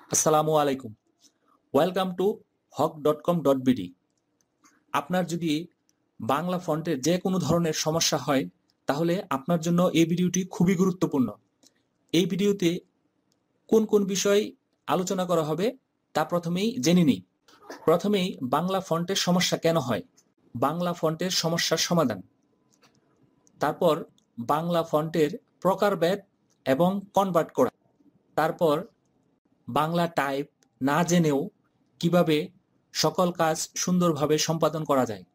আসসালামু আলাইকুম। Welcome to hawk.com.bd। আপনার যদি বাংলা ফন্টের যে কোনো ধরনের সমস্যা হয় তাহলে আপনার জন্য এই ভিডিওটি খুবই গুরুত্বপূর্ণ। এই ভিডিওতে কোন কোন বিষয় আলোচনা করা হবে তা প্রথমেই জেনে নিই। প্রথমেই বাংলা ফন্টের সমস্যা কেন হয়, বাংলা ফন্টের সমস্যার সমাধান, তারপর বাংলা ফন্টের প্রকারভেদ এবং কনভার্ট করা, তারপর বাংলা টাইপ না জেনেও কিভাবে সকল কাজ সুন্দরভাবে সম্পাদন করা যায়,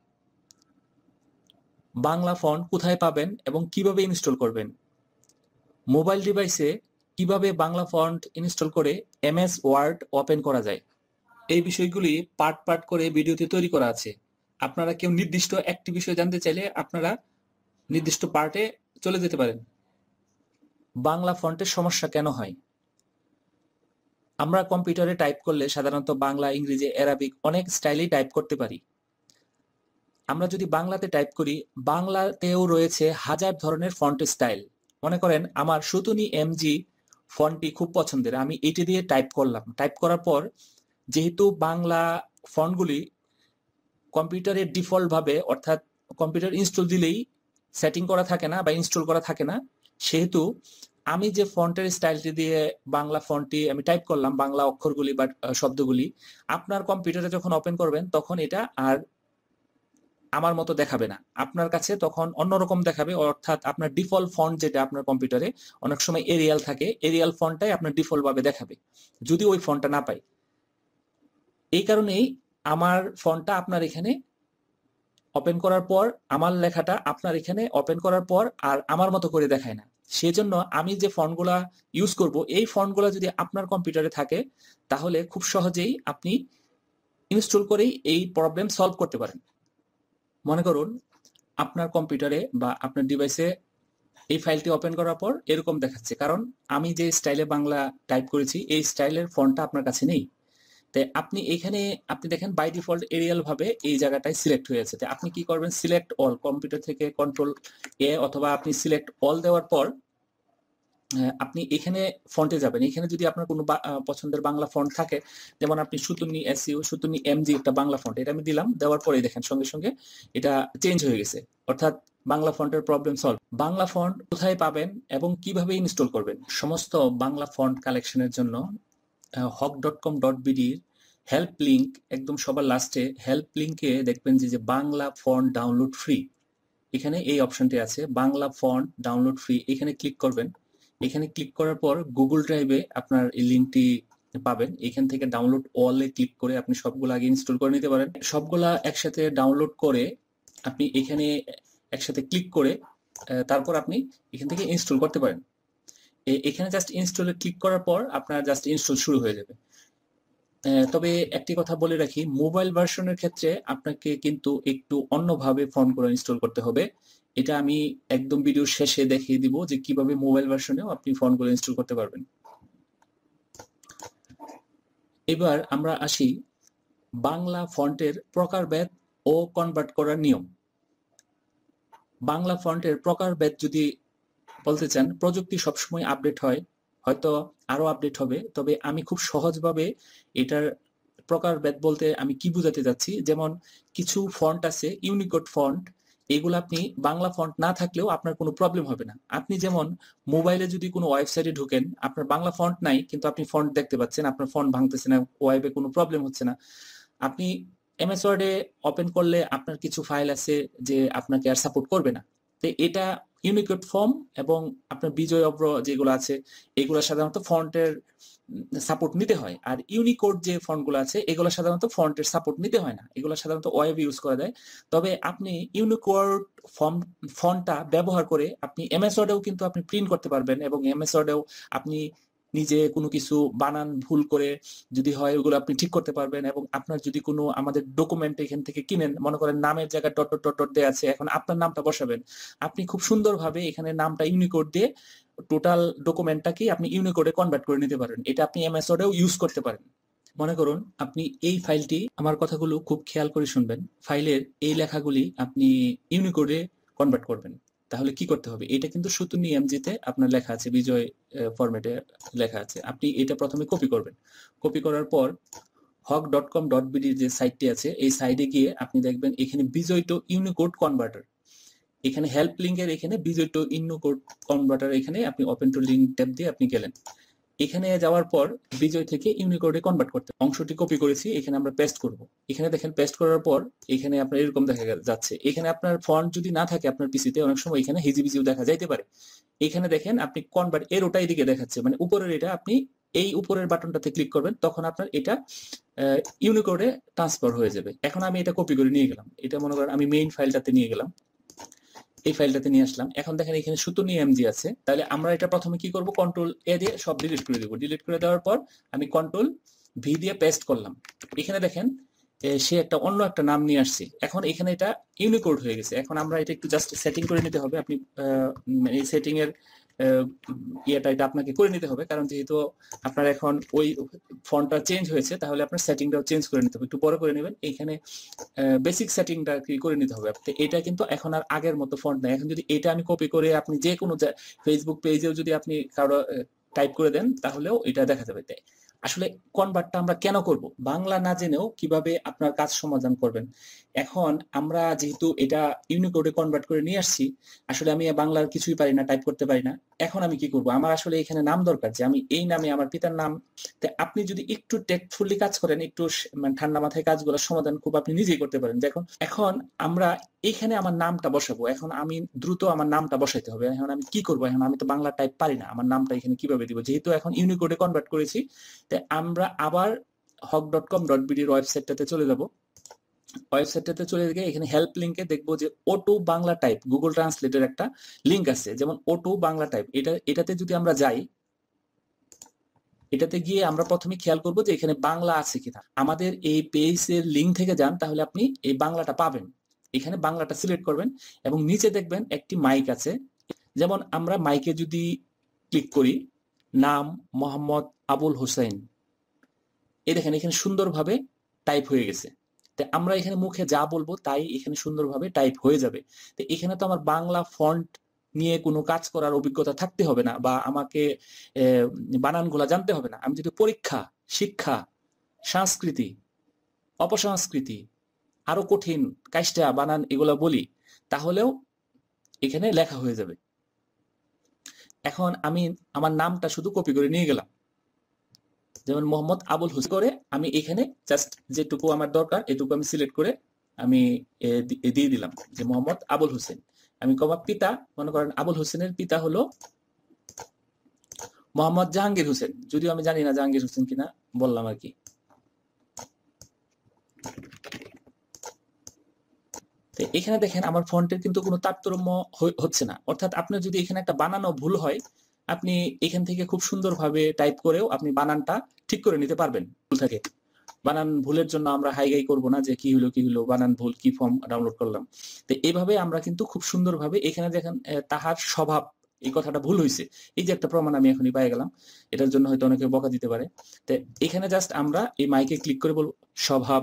বাংলা ফন্ট কোথায় পাবেন এবং কিভাবে ইনস্টল করবেন, মোবাইল ডিভাইসে কিভাবে বাংলা ফন্ট ইনস্টল করে এমএস ওয়ার্ড ওপেন করা যায়। এই বিষয়গুলি পার্ট পার্ট করে ভিডিওতে তৈরি করা আছে। আপনারা কেউ নির্দিষ্ট একটি বিষয় জানতে চাইলে আপনারা নির্দিষ্ট পার্টে চলে যেতে পারেন। বাংলা ফন্টের সমস্যা কেন হয়? আমরা কম্পিউটারে টাইপ করলে সাধারণত বাংলা, ইংরেজি, অ্যারাবিক অনেক স্টাইলেই টাইপ করতে পারি। আমরা যদি বাংলাতে টাইপ করি, বাংলাতেও রয়েছে হাজার ধরনের ফন্ট স্টাইল। মনে করেন আমার সুতুনি এমজি ফন্টটি খুব পছন্দের, আমি এটি দিয়ে টাইপ করলাম। টাইপ করার পর যেহেতু বাংলা ফন্টগুলি কম্পিউটারের ডিফল্ট ভাবে, অর্থাৎ কম্পিউটার ইনস্টল দিলেই সেটিং করা থাকে না বা ইনস্টল করা থাকে না, সেহেতু আমি যে ফন্টের স্টাইলটি দিয়ে বাংলা ফন্টটি আমি টাইপ করলাম, বাংলা অক্ষরগুলি বা শব্দগুলি, আপনার কম্পিউটারে যখন ওপেন করবেন তখন এটা আর আমার মতো দেখাবে না, আপনার কাছে তখন অন্যরকম দেখাবে। অর্থাৎ আপনার ডিফল্ট ফন্ট যেটা আপনার কম্পিউটারে অনেক সময় এরিয়াল থাকে, এরিয়াল ফন্টটাই আপনার ডিফল্ট ভাবে দেখাবে যদি ওই ফন্টটা না পাই। এই কারণেই আমার ফন্টটা আপনার এখানে ওপেন করার পর, আমার লেখাটা আপনার এখানে ওপেন করার পর আর আমার মতো করে দেখায় না। সেজন্য আমি যে ফন্টগুলা ইউজ করব, এই ফন্টগুলা যদি আপনার কম্পিউটারে থাকে তাহলে খুব সহজেই আপনি ইনস্টল করেই এই প্রবলেম সলভ করতে পারেন। মনে করুন আপনার কম্পিউটারে বা আপনার ডিভাইসে এই ফাইলটি ওপেন করার পর এরকম দেখাচ্ছে, কারণ আমি যে স্টাইলে বাংলা টাইপ করেছি এই স্টাইলের ফন্টটা আপনার কাছে নেই। তাই আপনি এখানে আপনি দেখেন বাই ডিফল্ট এরিয়াল ভাবে এই জায়গাটায় সিলেক্ট হয়ে আছে। তাই আপনি কি করবেন, সিলেক্ট অল, কম্পিউটার থেকে কন্ট্রোল এ অথবা আপনি সিলেক্ট অল দেওয়ার পর আপনি এখানে ফন্টে যাবেন। এখানে যদি আপনার কোনো পছন্দের বাংলা ফন্ট থাকে, যেমন আপনি সুতুনি এসইউ, সুতুনি এমজি একটা বাংলা ফন্ট, এটা আমি দিলাম। দেওয়ার পরে দেখেন সঙ্গে সঙ্গে এটা চেঞ্জ হয়ে গেছে, অর্থাৎ বাংলা ফন্টের প্রবলেম সলভ। বাংলা ফন্ট কোথায় পাবেন এবং কিভাবে ইনস্টল করবেন? সমস্ত বাংলা ফন্ট কালেকশনের জন্য hawk.com.bd হেল্প লিংক, একদম সবার লাস্টে হেল্প লিংকে দেখবেন যে বাংলা ফন্ট ডাউনলোড ফ্রি, এখানে এই অপশনটি আছে, বাংলা ফন্ট ডাউনলোড ফ্রি। এখানে ক্লিক করবেন। এখানে ক্লিক করার পর গুগল ড্রাইভে আপনার এই লিঙ্কটি পাবেন। এখান থেকে ডাউনলোড অলে ক্লিক করে আপনি সবগুলো আগে ইনস্টল করে নিতে পারেন। সবগুলা একসাথে ডাউনলোড করে আপনি এখানে একসাথে ক্লিক করে তারপর আপনি এখান থেকে ইনস্টল করতে পারেন। এখানে জাস্ট ইনস্টলে ক্লিক করার পর আপনার জাস্ট ইনস্টল শুরু হয়ে যাবে। তবে একটি কথা বলে রাখি, মোবাইল ভার্সনের ক্ষেত্রে আপনাকে কিন্তু একটু অন্যভাবে ফন্টগুলো ইনস্টল করতে হবে। এটা আমি একদম ভিডিও শেষে দেখিয়ে দিব যে কিভাবে মোবাইল ভার্সনেও আপনি ফন্টগুলো ইনস্টল করতে পারবেন। এবার আমরা আসি বাংলা ফন্টের প্রকারভেদ ও কনভার্ট করার নিয়ম। বাংলা ফন্টের প্রকারভেদ যদি বলতে চান, প্রযুক্তি সবসময় আপডেট হয়, হয়তো আরো আপডেট হবে, তবে আমি খুব সহজভাবে এটার প্রকারভেদ বলতে আমি কি বোঝাতে যাচ্ছি। যেমন কিছু ফন্ট আছে ইউনিকোড ফন্ট, এগুলো আপনি বাংলা ফন্ট না থাকলেও আপনার কোনো প্রবলেম হবে না। আপনি যেমন মোবাইলে যদি কোনো ওয়েবসাইটে ঢুকেন, আপনার বাংলা ফন্ট নাই কিন্তু আপনি ফন্ট দেখতে পাচ্ছেন, আপনার ফন্ট ভাঙতেছে না, ওয়েবে কোনো প্রবলেম হচ্ছে না। আপনি এমএস ওয়ার্ডে ওপেন করলে আপনার কিছু ফাইল আছে যে আপনাকে আর সাপোর্ট করবে না। তো এটা ইউনিকোড ফর্ম এবং আপনার বিজয় অব্র যেগুলো আছে এগুলো সাধারণত ফন্টের সাপোর্ট নিতে হয়, আর ইউনিকোড যে ফন্টগুলো আছে এগুলো সাধারণত ফন্টের সাপোর্ট নিতে হয় না, এগুলো সাধারণত ওয়েব ইউজ করা যায়। তবে আপনি ইউনিকোড ফন্টটা ব্যবহার করে আপনি এমএস ওয়ার্ডেও কিন্তু আপনি প্রিন্ট করতে পারবেন, এবং এমএস ওয়ার্ডেও আপনি নিজে কোনো কিছু বানান ভুল করে যদি হয় ওগুলো আপনি ঠিক করতে পারবেন। এবং আপনার যদি কোনো আমাদের ডকুমেন্ট এখান থেকে কিনেন, মনে করেন নামের জায়গায় ডট ডট ডট ডট দেওয়া আছে, এখন আপনার নামটা বসাবেন, আপনি খুব সুন্দরভাবে এখানে নামটা ইউনিকোড দিয়ে টোটাল ডকুমেন্টটাকে আপনি ইউনিকোডে কনভার্ট করে নিতে পারেন। এটা আপনি এমএস ওয়ার্ডেও ইউজ করতে পারেন। মনে করুন আপনি এই ফাইলটি, আমার কথাগুলো খুব খেয়াল করে শুনবেন, ফাইলের এই লেখাগুলি আপনি ইউনিকোডে কনভার্ট করবেন। তাহলে কি করতে হবে, এটা কিন্তু সুতুনি এমজিতে আপনার লেখা আছে, বিজয় ফরম্যাটে লেখা আছে। আপনি এটা প্রথমে কপি করবেন। কপি করার পর hawk.com.bd যে সাইটটি আছে এই সাইটে গিয়ে আপনি দেখবেন এখানে বিজয় টু ইউনিকোড কনভার্টার, এখানে হেল্প লিঙ্কের এখানে বিজয় টু ইউনিকোড কনভার্টার, এখানে আপনি ওপেন টু লিঙ্ক ট্যাব দিয়ে আপনি গেলেন। এখানে যাওয়ার পর বিজয় থেকে ইউনিকোডে কনভার্ট করতে অংশটি কপি করেছি, এখানে আমরা পেস্ট করব। এখানে দেখেন পেস্ট করার পর এখানে আপনার এরকম দেখা যাচ্ছে। এখানে আপনার ফন্ট যদি না থাকে আপনার পিসিতে, অনেক সময় এখানে হিজিবিজিও দেখা যাইতে পারে। এখানে দেখেন আপনি কনভার্ট এর ওটাই দিকে দেখাচ্ছে, মানে উপরের এটা, আপনি এই উপরের বাটনটাতে ক্লিক করবেন, তখন আপনার এটা ইউনিকোডে ট্রান্সফার হয়ে যাবে। এখন আমি এটা কপি করে নিয়ে গেলাম, এটা মনে করেন আমি মেইন ফাইলটাতে নিয়ে গেলাম, এই ফাইলটাতে নিয়ে আসলাম। এখন দেখেন এখানে সুতুনি এমজি আছে, তাহলে আমরা এটা প্রথমে কি করব, কন্ট্রোল এ দিয়ে সব ডিলিট করে দেবো। ডিলিট করে দেওয়ার পর আমি কন্ট্রোল ভি দিয়ে পেস্ট করলাম। এখানে দেখেন সে একটা অন্য একটা নাম নিয়ে আসছে, এখন এখানে এটা ইউনিকোড হয়ে গেছে। এখন আমরা এটা একটু জাস্ট সেটিং করে নিতে হবে। আপনি এই সেটিং এর ইয়েটা এটা আপনাকে করে নিতে হবে, কারণ যেহেতু আপনার এখন ওই ফন্টটা চেঞ্জ হয়েছে, তাহলে আপনার সেটিংটাও চেঞ্জ করে নিতে হবে, একটু বড় করে নেবেন। এইখানে বেসিক সেটিংটা কি করে নিতে হবে। এটা কিন্তু এখন আর আগের মতো ফন্ট নাই। এখন যদি এটা আমি কপি করে আপনি যে কোনো ফেসবুক পেজেও যদি আপনি কারো টাইপ করে দেন, তাহলেও এটা দেখা যাবে। তাই আসলে কনভার্টটা আমরা কেন করব, বাংলা না জেনেও কিভাবে আপনার কাজ সমাধান করবেন। এখন আমরা যেহেতু এটা ইউনিকোডে কনভার্ট করে নিয়ে আসছি, আসলে আমি বাংলার কিছুই পারি না, টাইপ করতে পারি না। এখন আমি কি করব, আমার আসলে এখানে নাম দরকার, যে আমি এই নামে আমার পিতার নাম। আপনি যদি একটু টেকফুলি কাজ করেন, একটু মানে ঠান্ডা মাথায় কাজগুলো সমাধান খুব আপনি নিজেই করতে পারেন। দেখুন এখন আমরা এখানে আমার নামটা বসাবো, এখন আমি দ্রুত আমার নামটা বসাইতে হবে। এখন আমি কি করব, এখন আমি তো বাংলা টাইপ পারি না, আমার নামটা এখানে কিভাবে দিব, যেহেতু এখন ইউনিকোডে কনভার্ট করেছি। তাই আমরা আবার hawk.com.bd এর ওয়েবসাইটটাতে চলে যাব। ওয়েবসাইটটাতে চলে গিয়ে এখানে হেল্প লিঙ্কে দেখবো যে অটো বাংলা টাইপ গুগল ট্রান্সলেটের একটা লিঙ্ক আছে, যেমন অটো বাংলা টাইপ। এটাতে যদি আমরা যাই, এটাতে গিয়ে আমরা প্রথমে খেয়াল করব যে এখানে বাংলা আছে কিনা। আমাদের এই পেজের লিঙ্ক থেকে যান, তাহলে আপনি এই বাংলাটা পাবেন। এখানে বাংলাটা সিলেক্ট করবেন এবং নিচে দেখবেন একটি মাইক আছে। যেমন আমরা মাইকে যদি ক্লিক করি, নাম মোহাম্মদ আবুল হোসেন, এই দেখেন এখানে সুন্দরভাবে টাইপ হয়ে গেছে। তো আমরা এখানে মুখে যা বলবো তাই এখানে সুন্দরভাবে টাইপ হয়ে যাবে। তো এখানে তো আমার বাংলা ফন্ট নিয়ে কোনো কাজ করার অভিজ্ঞতা থাকতে হবে না, বা আমাকে বানানগুলা জানতে হবে না। আমি যদি পরীক্ষা, শিক্ষা, সংস্কৃতি, অপসংস্কৃতি, আরো কঠিন কাজটা বানান এগুলা বলি, তাহলেও এখানে লেখা হয়ে যাবে। এখন আমি আমার নামটা শুধু কপি করে নিয়ে গেলাম, যেমন মোহাম্মদ আবুল হোসেন করে আমি এখানে জাস্ট যেটুকু আমার দরকার এটুকু আমি সিলেক্ট করে আমি দিয়ে দিলাম যে মোহাম্মদ আবুল হোসেন। আমি কমা পিতা, মনে করেন আবুল হোসেনের পিতা হলো মোহাম্মদ জাহাঙ্গীর হোসেন, যদিও আমি জানি না জাহাঙ্গীর হোসেন কিনা, বললাম আর কি। এখানে দেখেন আমার ফন্টের কিন্তু কোনো তারতম্য হচ্ছে না, অর্থাৎ আপনার যদি এখানে একটা বানানো ভুল হয়, আপনি এখান থেকে খুব সুন্দরভাবে টাইপ করেও আপনি বানানটা ঠিক করে নিতে পারবেন। ভুল থাকে, বানান ভুলের জন্য আমরা হাইগাই করব না যে কি হলো বানান ভুল, কি ফর্ম ডাউনলোড করলাম। তো এইভাবে আমরা কিন্তু খুব সুন্দরভাবে এখানে দেখেন তাহার স্বভাব, এই কথাটা ভুল হয়েছে, এই যে একটা প্রমাণ আমি এখনই পেয়ে গেলাম। এটার জন্য হয়তো অনেকে বকা দিতে পারে। তো এখানে জাস্ট আমরা এই মাইকে ক্লিক করে বলবো স্বভাব।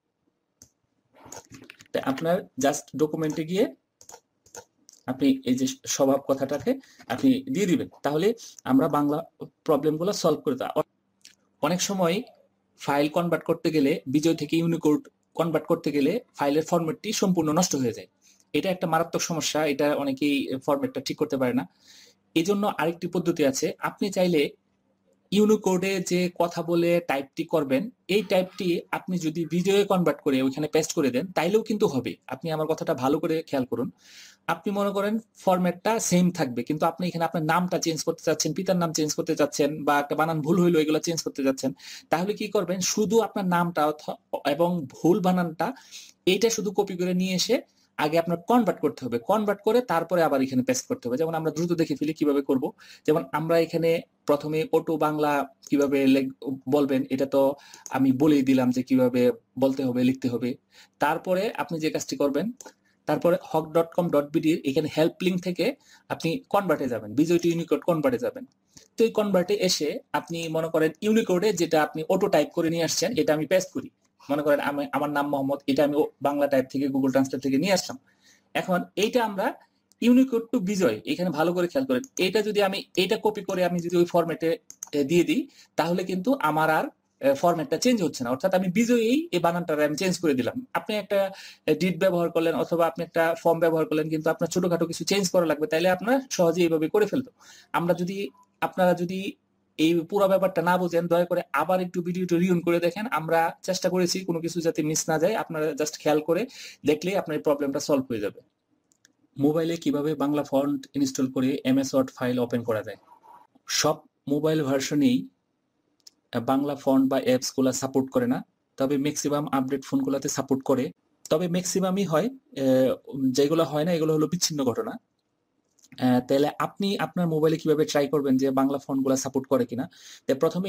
আপনার জাস্ট ডকুমেন্টে গিয়ে আপনি এই যে স্বভাব কথাটাকে আপনি দিয়ে দিবেন, তাহলে আমরা বাংলা প্রবলেমগুলো সলভ করে দেব। অনেক সময় ফাইল কনভার্ট করতে গেলে, বিজয় থেকে ইউনিকোড কনভার্ট করতে গেলে ফাইলের ফরম্যাটটি সম্পূর্ণ নষ্ট হয়ে যায়। এটা একটা মারাত্মক সমস্যা, এটা অনেকেই ফরম্যাটটা ঠিক করতে পারে না। এই জন্য আরেকটি পদ্ধতি আছে, আপনি চাইলে ইউনিকোডে যে কথা বলে টাইপটি করবেন, এই টাইপটি আপনি যদি ভিডিওয়ে কনভার্ট করে ওইখানে পেস্ট করে দেন, তাইলেও কিন্তু হবে। আপনি আমার কথাটা ভালো করে খেয়াল করুন। আপনি মনে করেন ফরম্যাটটা সেম থাকবে, কিন্তু আপনি এখানে আপনার নামটা চেঞ্জ করতে চাচ্ছেন, পিতার নাম চেঞ্জ করতে চাচ্ছেন, বা একটা বানান ভুল হইলো এগুলো চেঞ্জ করতে যাচ্ছেন, তাহলে কি করবেন, শুধু আপনার নামটা এবং ভুল বানানটা এইটা শুধু কপি করে নিয়ে এসে আগে আপনার কনভার্ট করতে হবে, কনভার্ট করে তারপরে আবার এখানে পেস্ট করতে হবে। যেমন আমরা দ্রুত দেখে ফেলি কিভাবে করব। যেমন আমরা এখানে প্রথমে অটো বাংলা কিভাবে বলবেন, এটা তো আমি বলেই দিলাম যে কিভাবে বলতে হবে, লিখতে হবে। তারপরে আপনি যে কাজটি করবেন, তারপরে hawk.com.bd এখানে হেল্প লিঙ্ক থেকে আপনি কনভার্টে যাবেন, বিজয় টু ইউনিকোড কনভার্টে যাবেন। তো এই কনভার্টে এসে আপনি মনে করেন ইউনিকোডে যেটা আপনি অটো টাইপ করে নিয়ে আসছেন, এটা আমি পেস্ট করি। মনে করেন আমার নাম মোহাম্মদ, এটা আমি বাংলা টাইপ থেকে গুগল ট্রান্সলেট থেকে নিয়ে আসলাম। এখন এইটা আমরা ইউনিকোড টু বিজয়, এখানে ভালো করে খেয়াল করেন। এটা যদি আমি এটা কপি করে আমি যদি ওই ফরম্যাটে দিয়ে দিই, তাহলে কিন্তু আমার আর ফরম্যাটটা চেঞ্জ হচ্ছে না, অর্থাৎ আমি বিজয়ী এই বানানটা আমি চেঞ্জ করে দিলাম। আপনি একটা ডিট ব্যবহার করলেন অথবা আপনি একটা ফর্ম ব্যবহার করলেন, কিন্তু আপনার ছোটখাটো কিছু চেঞ্জ করা লাগবে, তাইলে আপনার সহজে এইভাবে করে ফেলতো। আপনারা যদি এই পুরো ব্যাপারটা না বোঝেন, দয়া করে আবার একটু ভিডিওটা রিউন করে দেখেন। আমরা চেষ্টা করেছি কোনো কিছু যাতে মিস না যায়, আপনারা জাস্ট খেয়াল করে দেখলেই আপনার এই প্রবলেমটা সলভ হয়ে যাবে। মোবাইলে কিভাবে বাংলা ফন্ট ইনস্টল করে এমএস ওয়ার্ড ফাইল ওপেন করা যায়? সব মোবাইল ভার্সনেই বাংলা ফন্ট বা অ্যাপস গুলা সাপোর্ট করে না, তবে ম্যাক্সিমাম আপডেট ফোনগুলোতে সাপোর্ট করে। তবে ম্যাক্সিমামই হয়, যেগুলো হয় না এগুলো হলো বিচ্ছিন্ন ঘটনা। তাহলে আপনি আপনার মোবাইলে কিভাবে ট্রাই করবেন যে বাংলা ফন্টগুলো সাপোর্ট করে কিনা? তাই প্রথমে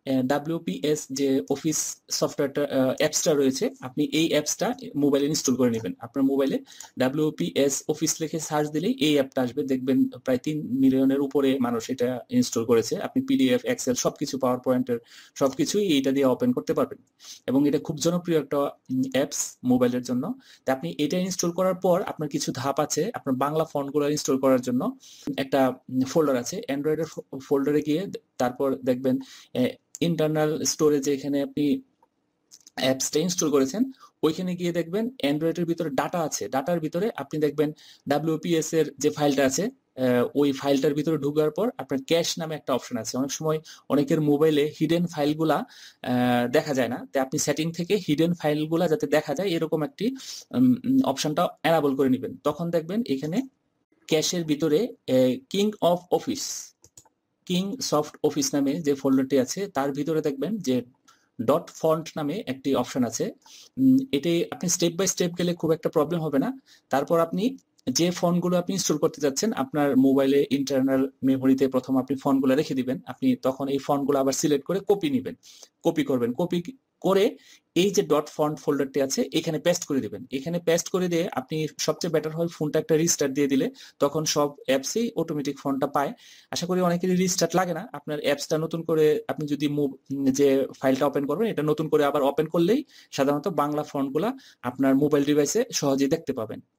WPS যে অফিস সফটওয়্যারটা অ্যাপসটা রয়েছে, আপনি এই অ্যাপসটা মোবাইলে ইনস্টল করে নেবেন। আপনার মোবাইলে WPS অফিস লিখে সার্চ দিলেই এই অ্যাপটা আসবে, দেখবেন প্রায় 3 মিলিয়নের উপরে মানুষ এটা ইনস্টল করেছে। আপনি পিডিএফ, এক্সেল সবকিছু, পাওয়ার পয়েন্টের সবকিছুই এইটা দিয়ে ওপেন করতে পারবেন, এবং এটা খুব জনপ্রিয় একটা অ্যাপস মোবাইলের জন্য। তা আপনি এটা ইনস্টল করার পর আপনার কিছু ধাপ আছে। আপনার বাংলা ফন্টগুলো ইনস্টল করার জন্য একটা ফোল্ডার আছে, অ্যান্ড্রয়েডের ফোল্ডারে গিয়ে তারপর দেখবেন ইন্টারনাল স্টোরেজে এখানে আপনি অ্যাপসটা ইনস্টল করেছেন, ওইখানে গিয়ে দেখবেন অ্যান্ড্রয়েডের ভিতরে ডাটা আছে। ডাটার ভিতরে আপনি দেখবেন WPS এর যে ফাইলটা আছে, ওই ফাইলটার ভিতরে ঢোকার পর আপনার ক্যাশ নামে একটা অপশন আছে। অনেক সময় অনেকের মোবাইলে হিডেন ফাইলগুলা দেখা যায় না, তাই আপনি সেটিং থেকে হিডেন ফাইলগুলা যাতে দেখা যায় এরকম একটি অপশনটা এনাবল করে নেবেন। তখন দেখবেন এখানে ক্যাশের ভিতরে king of office, king soft office নামে যে ফোল্ডারটি আছে, তার ভিতরে দেখবেন যে ডট ফন্ট নামে একটি অপশন আছে। এটি আপনি স্টেপ বাই স্টেপ গেলে খুব একটা প্রবলেম হবে না। তারপর আপনি যে ফন্টগুলো আপনি ইনস্টল করতে যাচ্ছেন, আপনার মোবাইলে ইন্টারনাল মেমোরিতে প্রথম আপনি ফন্টগুলো রেখে দিবেন। আপনি তখন এই ফন্টগুলো আবার সিলেক্ট করে কপি নেবেন, কপি করবেন, কপি করে এই যে ডট ফন্ট ফোল্ডারটি আছে এখানে পেস্ট করে দিবেন। এখানে পেস্ট করে দিয়ে আপনি সবচেয়ে বেটার হয় ফোনটা একটা রিস্টার্ট দিয়ে দিলে, তখন সব অ্যাপসেই অটোমেটিক ফোনটা পায়। আশা করি অনেকেরই রিস্টার্ট লাগে না। আপনার অ্যাপসটা নতুন করে আপনি যদি যে ফাইলটা ওপেন করবেন, এটা নতুন করে আবার ওপেন করলেই সাধারণত বাংলা ফন্টগুলা আপনার মোবাইল ডিভাইসে সহজেই দেখতে পাবেন।